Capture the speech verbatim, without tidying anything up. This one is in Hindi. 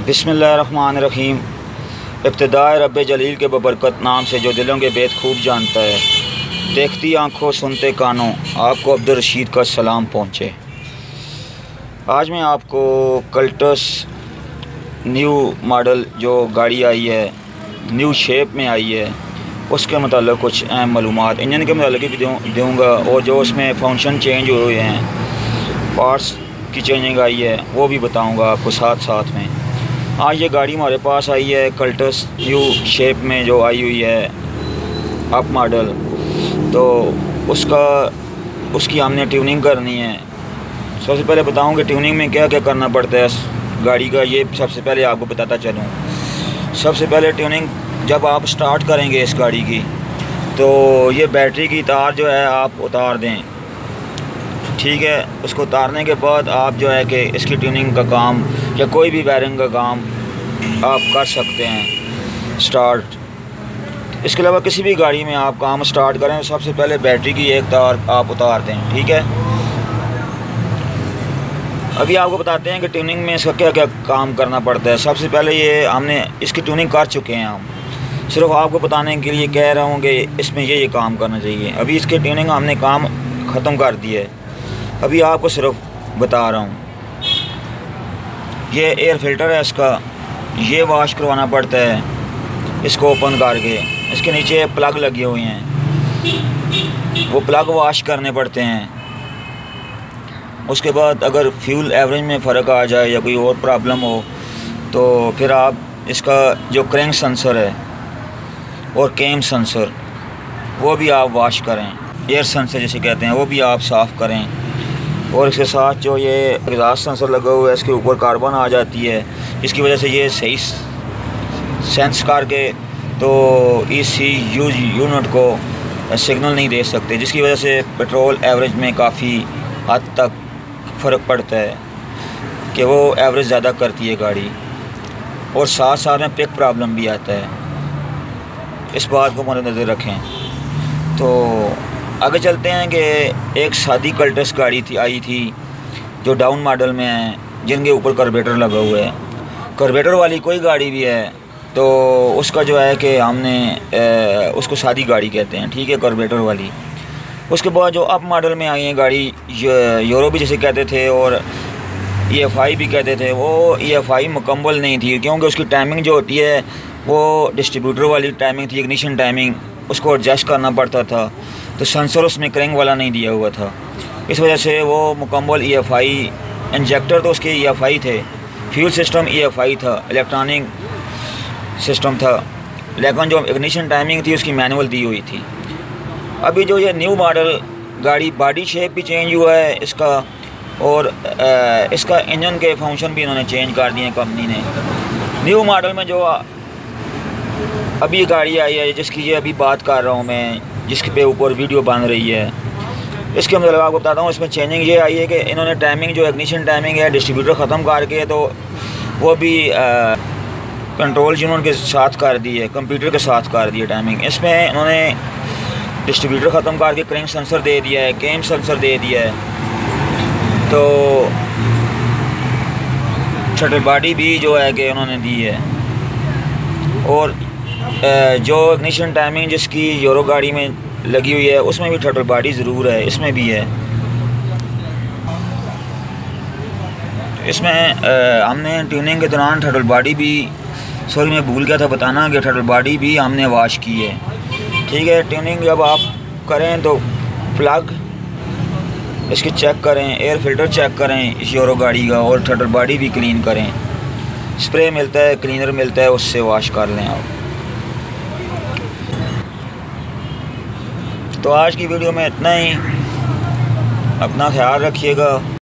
बिस्मिल्लाहिर्रहमानिर्रहीम। इब्तिदाए रब्बे जलील के बबरकत नाम से जो दिलों के भेद खूब जानता है, देखती आँखों सुनते कानों, आपको अब्दुल रशीद का सलाम पहुँचे। आज मैं आपको कल्टस न्यू मॉडल जो गाड़ी आई है, न्यू शेप में आई है, उसके मतलब कुछ अहम मालूमात इंजन के मतलब भी दूँगा, और जो उसमें फंक्शन चेंज हुए हैं, पार्ट्स की चेंजिंग आई है, वो भी बताऊँगा आपको साथ साथ में। आज ये गाड़ी हमारे पास आई है कल्टस न्यू शेप में जो आई हुई है अप मॉडल, तो उसका उसकी हमने ट्यूनिंग करनी है। सबसे पहले बताऊं कि ट्यूनिंग में क्या क्या करना पड़ता है गाड़ी का, ये सबसे पहले आपको बताता चलूं। सबसे पहले ट्यूनिंग जब आप स्टार्ट करेंगे इस गाड़ी की, तो ये बैटरी की तार जो है आप उतार दें, ठीक है। उसको उतारने के बाद आप जो है कि इसकी ट्यूनिंग का काम या कोई भी वायरिंग का काम आप कर सकते हैं स्टार्ट। इसके अलावा किसी भी गाड़ी में आप काम स्टार्ट करें तो सबसे पहले बैटरी की एक तार आप उतार दें, ठीक है। अभी आपको बताते हैं कि ट्यूनिंग में इसका क्या क्या काम करना पड़ता है। सबसे पहले ये हमने इसकी ट्यूनिंग कर चुके हैं, हम सिर्फ आपको बताने के लिए कह रहा हूँ कि इसमें ये ये काम करना चाहिए। अभी इसकी ट्यूनिंग हमने काम ख़त्म कर दिया है, अभी आपको सिर्फ बता रहा हूँ। ये एयर फिल्टर है इसका, ये वॉश करवाना पड़ता है इसको ओपन करके। इसके नीचे प्लग लगे हुए हैं, वो प्लग वॉश करने पड़ते हैं। उसके बाद अगर फ्यूल एवरेज में फ़र्क आ जाए या कोई और प्रॉब्लम हो, तो फिर आप इसका जो क्रैंक सेंसर है और कैम सेंसर, वो भी आप वॉश करें। एयर सेंसर जिसे कहते हैं, वो भी आप साफ़ करें। और इसके साथ जो ये एग्जॉस्ट सेंसर लगा हुआ है, इसके ऊपर कार्बन आ जाती है, इसकी वजह से ये सही सेंस करके तो ई सी यू यूनिट को सिग्नल नहीं दे सकते, जिसकी वजह से पेट्रोल एवरेज में काफ़ी हद तक फ़र्क पड़ता है कि वो एवरेज ज़्यादा करती है गाड़ी, और साथ साथ में पिक प्रॉब्लम भी आता है। इस बात को मद्देनज़र रखें। तो आगे चलते हैं कि एक सादी कल्टस गाड़ी थी आई थी जो डाउन मॉडल में है, जिनके ऊपर कार्बोरेटर लगा हुआ है। कार्बोरेटर वाली कोई गाड़ी भी है तो उसका जो है कि हमने ए, उसको सादी गाड़ी कहते हैं, ठीक है, कार्बोरेटर वाली। उसके बाद जो अप मॉडल में आई है गाड़ी, यूरो भी जैसे कहते थे और ई एफ आई भी कहते थे, वो ई एफ आई मुकम्मल नहीं थी, क्योंकि उसकी टाइमिंग जो होती है वो डिस्ट्रीब्यूटर वाली टाइमिंग थी, इग्निशन टाइमिंग, उसको एडजस्ट करना पड़ता था, तो सेंसर उसमें क्रैंक वाला नहीं दिया हुआ था। इस वजह से वो मुकम्मल ई एफ आई, इंजेक्टर तो उसके ई एफ आई थे, fuel system E F I था, इलेक्ट्रॉनिक सिस्टम था, लेकिन जो इग्निशन टाइमिंग थी उसकी मैनुअल दी हुई थी। अभी जो ये न्यू मॉडल गाड़ी, बॉडी शेप भी चेंज हुआ है इसका, और आ, इसका इंजन के फंक्शन भी इन्होंने चेंज कर दिए कंपनी ने। न्यू मॉडल में जो अभी गाड़ी आई है जिसकी ये अभी बात कर रहा हूँ मैं, जिसके पे ऊपर वीडियो बन रही है, इसके मतलब आपको बताता हूँ। इसमें चेंजिंग ये आई है कि इन्होंने टाइमिंग, जो इग्निशन टाइमिंग है, डिस्ट्रीब्यूटर ख़त्म करके तो वो भी आ, कंट्रोल यूनिट के साथ कर दी है, कंप्यूटर के साथ कर दी है टाइमिंग। इसमें इन्होंने डिस्ट्रीब्यूटर ख़त्म करके क्रैंक सेंसर दे दिया है, कैम सेंसर दे दिया है, तो शटल बॉडी भी जो है कि उन्होंने दी है। और जो इग्निशन टाइमिंग जिसकी यूरो गाड़ी में लगी हुई है उसमें भी टर्टल बॉडी ज़रूर है, इसमें भी है। इसमें आ, हमने ट्यूनिंग के दौरान टर्टल बॉडी भी, सॉरी मैं भूल गया था बताना कि टर्टल बॉडी भी हमने वॉश की है, ठीक है। ट्यूनिंग जब आप करें तो प्लग इसकी चेक करें, एयर फिल्टर चेक करें इस यूरो गाड़ी का, और टर्टल बॉडी भी क्लीन करें। स्प्रे मिलता है, क्लीनर मिलता है, उससे वॉश कर लें आप। तो आज की वीडियो में इतना ही, अपना ख्याल रखिएगा।